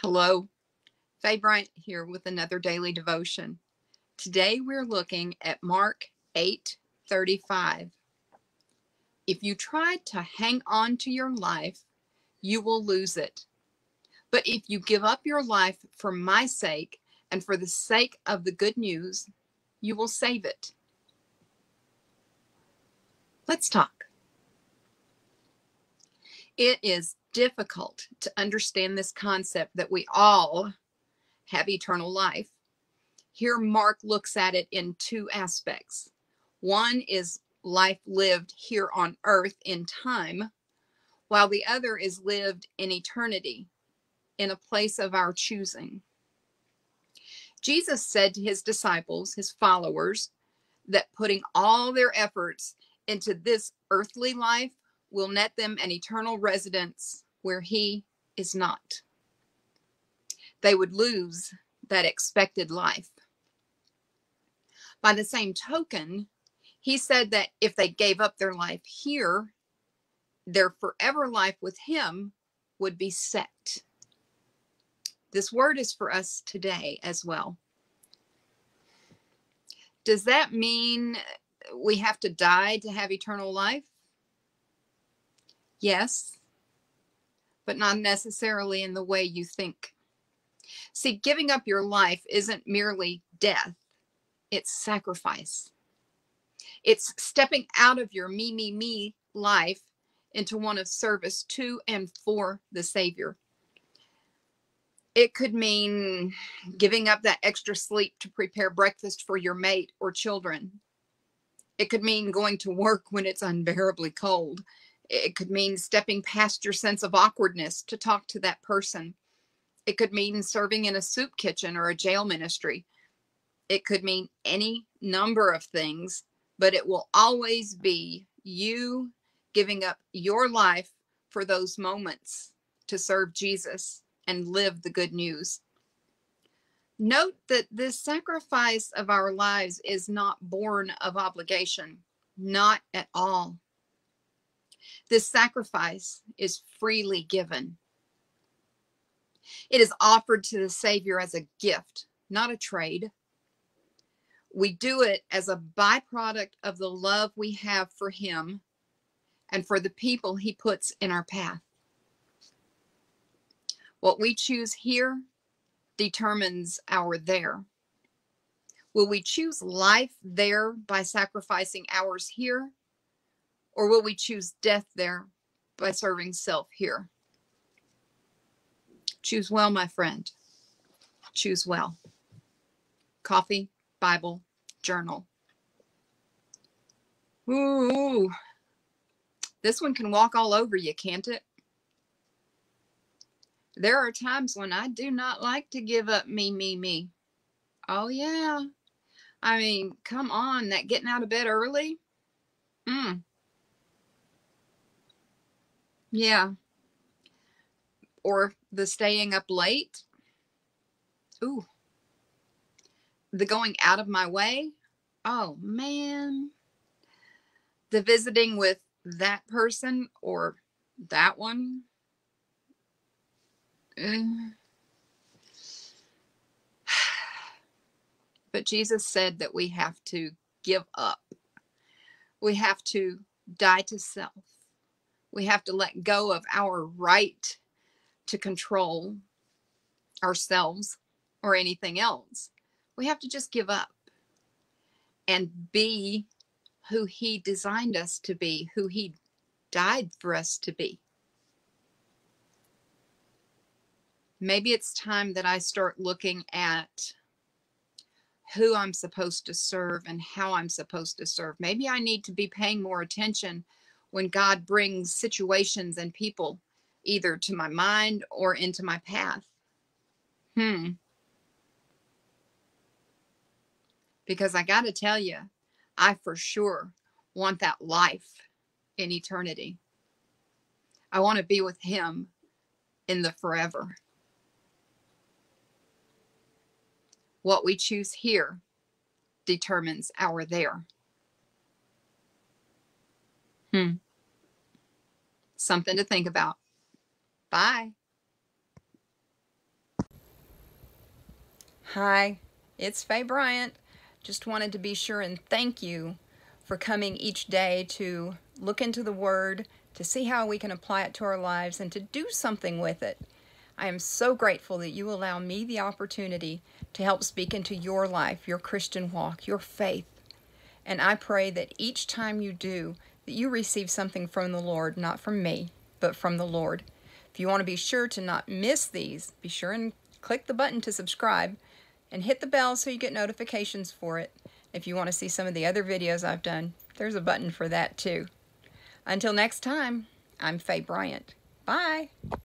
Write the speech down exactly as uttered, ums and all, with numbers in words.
Hello, Faye Bryant here with another daily devotion. Today we're looking at Mark eight thirty-five. If you try to hang on to your life, you will lose it. But if you give up your life for my sake and for the sake of the good news, you will save it. Let's talk. It is difficult to understand this concept that we all have eternal life. Here, Mark looks at it in two aspects. One is life lived here on earth in time, while the other is lived in eternity, in a place of our choosing. Jesus said to his disciples, his followers, that putting all their efforts into this earthly life will net them an eternal residence where he is not. They would lose that expected life. By the same token, he said that if they gave up their life here, their forever life with him would be set. This word is for us today as well. Does that mean we have to die to have eternal life? Yes, but not necessarily in the way you think. See, giving up your life isn't merely death, it's sacrifice. It's stepping out of your me, me, me life into one of service to and for the Savior. It could mean giving up that extra sleep to prepare breakfast for your mate or children. It could mean going to work when it's unbearably cold. It could mean stepping past your sense of awkwardness to talk to that person. It could mean serving in a soup kitchen or a jail ministry. It could mean any number of things, but it will always be you giving up your life for those moments to serve Jesus and live the good news. Note that this sacrifice of our lives is not born of obligation, not at all. This sacrifice is freely given. It is offered to the Savior as a gift, not a trade. We do it as a byproduct of the love we have for him and for the people he puts in our path. What we choose here determines our there. Will we choose life there by sacrificing ours here? Or will we choose death there by serving self here? Choose well, my friend. Choose well. Coffee, Bible, journal. Ooh, this one can walk all over you, can't it? There are times when I do not like to give up me, me, me. Oh, yeah. I mean, come on, that getting out of bed early? Mm. Yeah. Or the staying up late? Ooh. The going out of my way? Oh, man. The visiting with that person or that one? Mm. But Jesus said that we have to give up. We have to die to self. We have to let go of our right to control ourselves or anything else. We have to just give up and be who he designed us to be, who he died for us to be. Maybe it's time that I start looking at who I'm supposed to serve and how I'm supposed to serve. Maybe I need to be paying more attention when God brings situations and people either to my mind or into my path. Hmm. Because I got to tell you, I for sure want that life in eternity. I want to be with him in the forever. What we choose here determines our there. Hmm. Something to think about. Bye. Hi, it's Faye Bryant. Just wanted to be sure and thank you for coming each day to look into the Word, to see how we can apply it to our lives, and to do something with it. I am so grateful that you allow me the opportunity to help speak into your life, your Christian walk, your faith. And I pray that each time you do, that you receive something from the Lord, not from me, but from the Lord. If you want to be sure to not miss these, be sure and click the button to subscribe and hit the bell so you get notifications for it. If you want to see some of the other videos I've done, there's a button for that too. Until next time, I'm Faye Bryant. Bye!